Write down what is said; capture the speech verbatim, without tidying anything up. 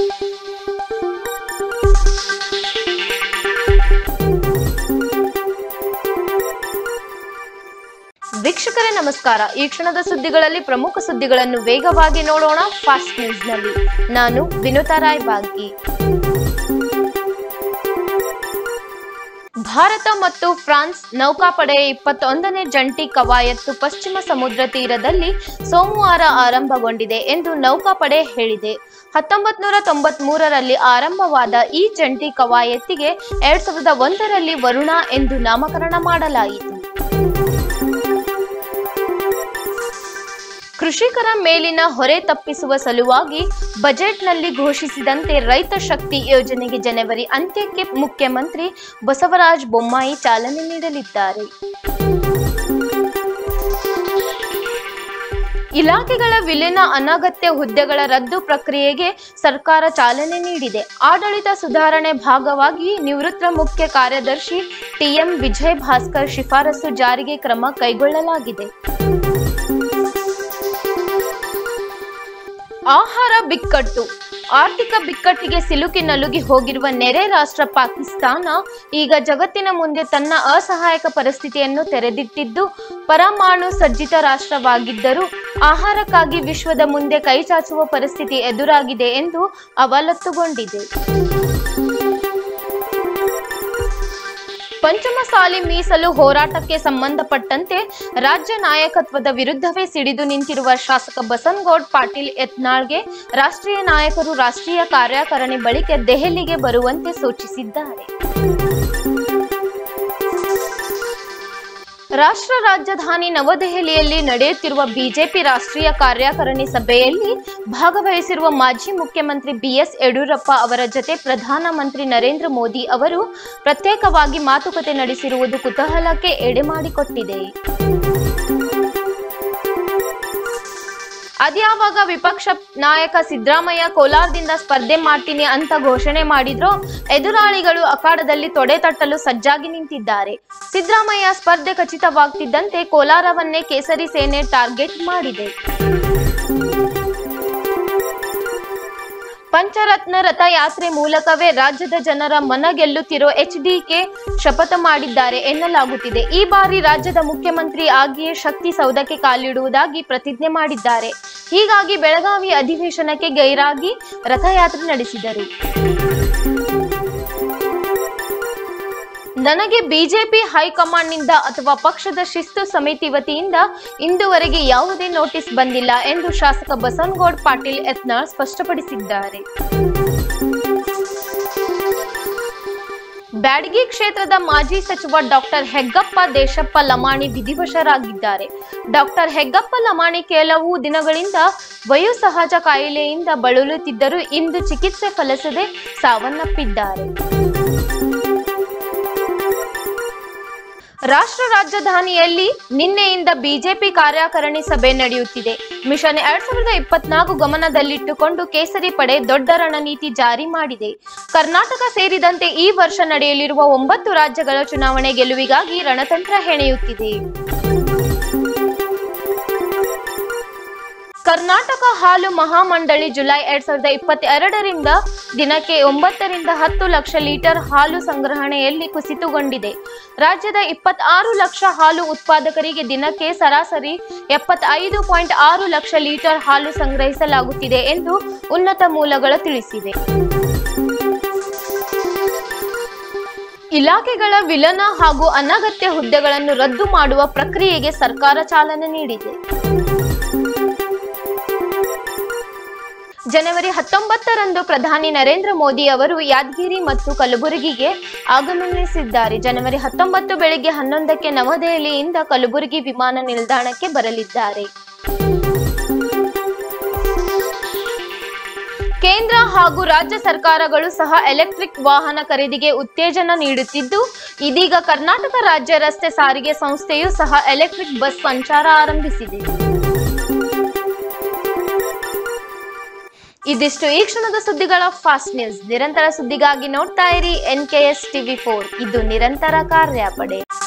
ವೀಕ್ಷಕರೇ ನಮಸ್ಕಾರ. ಈ ಕ್ಷಣದ ಸುದ್ದಿಗಳಲ್ಲಿ ಪ್ರಮುಖ ಸುದ್ದಿಗಳನ್ನು ವೇಗವಾಗಿ ನೋಡೋಣ ಫಾಸ್ಟ್ ನ್ಯೂಸ್ ನಲ್ಲಿ. ನಾನು ವಿನುತಾ ರಾಯ್ ಬಾಗಿ. ಭಾರತ ಮತ್ತು ಫ್ರಾನ್ಸ್ ನೌಕಾಪಡೆಯ ಇಪ್ಪತ್ತೊಂದನೇ ಜಂಟಿ ಕವಾಯತ್ತು ಪಶ್ಚಿಮ ಸಮುದ್ರ ತೀರದಲ್ಲಿ ಸೋಮವಾರ ಆರಂಭಗೊಂಡಿದೆ ಎಂದು ನೌಕಾಪಡೆ ಹೇಳಿದೆ. ಹತ್ತೊಂಬತ್ ನೂರ ತೊಂಬತ್ ಮೂರರಲ್ಲಿ ಆರಂಭವಾದ ಈ ಜಂಟಿ ಕವಾಯತ್ತಿಗೆ ಎರಡ್ ಸಾವಿರದ ಒಂದರಲ್ಲಿ ವರುಣ ಎಂದು ನಾಮಕರಣ ಮಾಡಲಾಯಿತು. ಕೃಷಿಕರ ಮೇಲಿನ ಹೊರೆ ತಪ್ಪಿಸುವ ಸಲುವಾಗಿ ಬಜೆಟ್ನಲ್ಲಿ ಘೋಷಿಸಿದಂತೆ ರೈತ ಶಕ್ತಿ ಯೋಜನೆಗೆ ಜನವರಿ ಅಂತ್ಯಕ್ಕೆ ಮುಖ್ಯಮಂತ್ರಿ ಬಸವರಾಜ ಬೊಮ್ಮಾಯಿ ಚಾಲನೆ ನೀಡಲಿದ್ದಾರೆ. ಇಲಾಖೆಗಳ ವಿಲೀನ ಅನಗತ್ಯ ಹುದ್ದೆಗಳ ರದ್ದು ಪ್ರಕ್ರಿಯೆಗೆ ಸರ್ಕಾರ ಚಾಲನೆ ನೀಡಿದೆ. ಆಡಳಿತ ಸುಧಾರಣೆ ಭಾಗವಾಗಿ ನಿವೃತ್ತ ಮುಖ್ಯ ಕಾರ್ಯದರ್ಶಿ ಟಿಎಂ ವಿಜಯ್ ಭಾಸ್ಕರ್ ಶಿಫಾರಸು ಜಾರಿಗೆ ಕ್ರಮ ಕೈಗೊಳ್ಳಲಾಗಿದೆ. ಆಹಾರ ಬಿಕ್ಕಟ್ಟು. ಆರ್ಥಿಕ ಬಿಕ್ಕಟ್ಟಿಗೆ ಸಿಲುಕಿ ನಲುಗಿ ಹೋಗಿರುವ ನೆರೆ ರಾಷ್ಟ್ರ ಪಾಕಿಸ್ತಾನ ಈಗ ಜಗತ್ತಿನ ಮುಂದೆ ತನ್ನ ಅಸಹಾಯಕ ಪರಿಸ್ಥಿತಿಯನ್ನು ತೆರೆದಿಟ್ಟಿದ್ದು, ಪರಮಾಣು ಸಜ್ಜಿತ ರಾಷ್ಟ್ರವಾಗಿದ್ದರೂ ಆಹಾರಕ್ಕಾಗಿ ವಿಶ್ವದ ಮುಂದೆ ಕೈಚಾಚುವ ಪರಿಸ್ಥಿತಿ ಎದುರಾಗಿದೆ ಎಂದು ಅವಲತ್ತುಗೊಂಡಿದೆ. ಪಂಚಮಸಾಲಿ ಮೀಸಲು ಹೋರಾಟಕ್ಕೆ ಸಂಬಂಧಪಟ್ಟಂತೆ ರಾಜ್ಯ ನಾಯಕತ್ವದ ವಿರುದ್ಧವೇ ಸಿಡಿದು ನಿಂತಿರುವ ಶಾಸಕ ಬಸನಗೌಡ ಪಾಟೀಲ್ ಯತ್ನಾಳ್ಗೆ ರಾಷ್ಟ್ರೀಯ ನಾಯಕರು ರಾಷ್ಟ್ರೀಯ ಕಾರ್ಯಕಾರಿಣಿ ಬಳಿಕ ದೆಹಲಿಗೆ ಬರುವಂತೆ ಸೂಚಿಸಿದ್ದಾರೆ. ರಾಷ್ಟ್ರ ರಾಜಧಾನಿ ನವದೆಹಲಿಯಲ್ಲಿ ನಡೆಯುತ್ತಿರುವ ಬಿಜೆಪಿ ರಾಷ್ಟ್ರೀಯ ಕಾರ್ಯಕಾರಿಣಿ ಸಭೆಯಲ್ಲಿ ಭಾಗವಹಿಸಿರುವ ಮಾಜಿ ಮುಖ್ಯಮಂತ್ರಿ ಬಿಎಸ್ ಯಡಿಯೂರಪ್ಪ ಅವರ ಜತೆ ಪ್ರಧಾನಮಂತ್ರಿ ನರೇಂದ್ರ ಮೋದಿ ಅವರು ಪ್ರತ್ಯೇಕವಾಗಿ ಮಾತುಕತೆ ನಡೆಸಿರುವುದು ಕುತೂಹಲಕ್ಕೆ ಎಡೆಮಾಡಿಕೊಟ್ಟಿದೆ. ಅದ್ಯಾವಾಗ ವಿಪಕ್ಷ ನಾಯಕ ಸಿದ್ದರಾಮಯ್ಯ ಕೋಲಾರದಿಂದ ಸ್ಪರ್ಧೆ ಮಾಡ್ತೀನಿ ಅಂತ ಘೋಷಣೆ ಮಾಡಿದ್ರೋ ಎದುರಾಳಿಗಳು ಅಖಾಡದಲ್ಲಿ ತೊಡೆ ತಟ್ಟಲು ಸಜ್ಜಾಗಿ ನಿಂತಿದ್ದಾರೆ. ಸಿದ್ದರಾಮಯ್ಯ ಸ್ಪರ್ಧೆ ಖಚಿತವಾಗ್ತಿದ್ದಂತೆ ಕೋಲಾರವನ್ನೇ ಕೇಸರಿ ಸೇನೆ ಟಾರ್ಗೆಟ್ ಮಾಡಿದೆ. ಪಂಚರತ್ನ ರಥಯಾತ್ರೆ ಮೂಲಕವೇ ರಾಜ್ಯದ ಜನರ ಮನ ಗೆಲ್ಲುತ್ತಿರೋ ಎಚ್ಡಿಕೆ ಶಪಥ ಮಾಡಿದ್ದಾರೆ ಎನ್ನಲಾಗುತ್ತಿದೆ. ಈ ಬಾರಿ ರಾಜ್ಯದ ಮುಖ್ಯಮಂತ್ರಿ ಆಗಿಯೇ ಶಕ್ತಿ ಸೌಧಕ್ಕೆ ಕಾಲಿಡುವುದಾಗಿ ಪ್ರತಿಜ್ಞೆ ಮಾಡಿದ್ದಾರೆ. ಹೀಗಾಗಿ ಬೆಳಗಾವಿ ಅಧಿವೇಶನಕ್ಕೆ ಗೈರಾಗಿ ರಥಯಾತ್ರೆ ನಡೆಸಿದರು. ನನಗೆ ಬಿಜೆಪಿ ಹೈಕಮಾಂಡ್ನಿಂದ ಅಥವಾ ಪಕ್ಷದ ಶಿಸ್ತು ಸಮಿತಿ ವತಿಯಿಂದ ಇಂದುವರೆಗೆ ಯಾವುದೇ ನೋಟಿಸ್ ಬಂದಿಲ್ಲ ಎಂದು ಶಾಸಕ ಬಸನಗೌಡ ಪಾಟೀಲ್ ಯತ್ನಾಳ್ ಸ್ಪಷ್ಟಪಡಿಸಿದ್ದಾರೆ. ಬ್ಯಾಡಗಿ ಕ್ಷೇತ್ರದ ಮಾಜಿ ಸಚಿವ ಡಾಕ್ಟರ್ ಹೆಗ್ಗಪ್ಪ ದೇಶಪ್ಪ ಲಮಾಣಿ ವಿಧಿವಶರಾಗಿದ್ದಾರೆ. ಡಾಕ್ಟರ್ ಹೆಗ್ಗಪ್ಪ ಲಮಾಣಿ ಕೆಲವು ದಿನಗಳಿಂದ ವಯೋಸಹಜ ಕಾಯಿಲೆಯಿಂದ ಬಳಲುತ್ತಿದ್ದರೂ ಇಂದು ಚಿಕಿತ್ಸೆ ಫಲಿಸದೆ ಸಾವನ್ನಪ್ಪಿದ್ದಾರೆ. ರಾಷ್ಟ್ರ ರಾಜಧಾನಿಯಲ್ಲಿ ನಿನ್ನೆಯಿಂದ ಬಿಜೆಪಿ ಕಾರ್ಯಕಾರಿಣಿ ಸಭೆ ನಡೆಯುತ್ತಿದೆ. ಮಿಷನ್ ಎರಡ್ ಸಾವಿರದ ಇಪ್ಪತ್ನಾಲ್ಕು ಗಮನದಲ್ಲಿಟ್ಟುಕೊಂಡು ಕೇಸರಿ ಪಡೆ ದೊಡ್ಡ ರಣನೀತಿ ಜಾರಿ ಮಾಡಿದೆ. ಕರ್ನಾಟಕ ಸೇರಿದಂತೆ ಈ ವರ್ಷ ನಡೆಯಲಿರುವ ಒಂಬತ್ತು ರಾಜ್ಯಗಳ ಚುನಾವಣೆ ಗೆಲುವಿಗಾಗಿ ರಣತಂತ್ರ ಹೆಣೆಯುತ್ತಿದೆ. ಕರ್ನಾಟಕ ಹಾಲು ಮಹಾಮಂಡಳಿ ಜುಲೈ ಎರಡ್ ಸಾವಿರದ ಇಪ್ಪತ್ತೆರಡರಿಂದ ದಿನಕ್ಕೆ ಒಂಬತ್ತರಿಂದ ಹತ್ತು ಲಕ್ಷ ಲೀಟರ್ ಹಾಲು ಸಂಗ್ರಹಣೆಯಲ್ಲಿ ಕುಸಿತಗೊಂಡಿದೆ. ರಾಜ್ಯದ ಇಪ್ಪತ್ತಾರು ಲಕ್ಷ ಹಾಲು ಉತ್ಪಾದಕರಿಗೆ ದಿನಕ್ಕೆ ಸರಾಸರಿ ಎಪ್ಪತ್ತೈದು ಪಾಯಿಂಟ್ ಆರು ಲಕ್ಷ ಲೀಟರ್ ಹಾಲು ಸಂಗ್ರಹಿಸಲಾಗುತ್ತಿದೆ ಎಂದು ಉನ್ನತ ಮೂಲಗಳು ತಿಳಿಸಿವೆ. ಇಲಾಖೆಗಳ ವಿಲೀನ ಹಾಗೂ ಅನಗತ್ಯ ಹುದ್ದೆಗಳನ್ನು ರದ್ದು ಮಾಡುವ ಪ್ರಕ್ರಿಯೆಗೆ ಸರ್ಕಾರ ಚಾಲನೆ ನೀಡಿದೆ. ಜನವರಿ ಹತ್ತೊಂಬತ್ತರಂದು ಪ್ರಧಾನಿ ನರೇಂದ್ರ ಮೋದಿ ಅವರು ಯಾದಗಿರಿ ಮತ್ತು ಕಲಬುರಗಿಗೆ ಆಗಮನಿಸಿದ್ದಾರೆ. ಜನವರಿ ಹತ್ತೊಂಬತ್ತು ಬೆಳಗ್ಗೆ ಹನ್ನೊಂದಕ್ಕೆ ನವದೆಹಲಿಯಿಂದ ಕಲಬುರಗಿ ವಿಮಾನ ನಿಲ್ದಾಣಕ್ಕೆ ಬರಲಿದ್ದಾರೆ. ಕೇಂದ್ರ ಹಾಗೂ ರಾಜ್ಯ ಸರ್ಕಾರಗಳು ಸಹ ಎಲೆಕ್ಟ್ರಿಕ್ ವಾಹನ ಖರೀದಿಗೆ ಉತ್ತೇಜನ ನೀಡುತ್ತಿದ್ದು, ಇದೀಗ ಕರ್ನಾಟಕ ರಾಜ್ಯ ರಸ್ತೆ ಸಾರಿಗೆ ಸಂಸ್ಥೆಯೂ ಸಹ ಎಲೆಕ್ಟ್ರಿಕ್ ಬಸ್ ಸಂಚಾರ ಆರಂಭಿಸಿದೆ. ಇದಿಷ್ಟು ಈ ಕ್ಷಣದ ಸುದ್ದಿಗಳ ಫಾಸ್ಟ್ ನ್ಯೂಸ್. ನಿರಂತರ ಸುದ್ದಿಗಾಗಿ ನೋಡ್ತಾ ಇರಿ N K S TV four. ಇದು ನಿರಂತರ ಕಾರ್ಯಾಪಡೆ.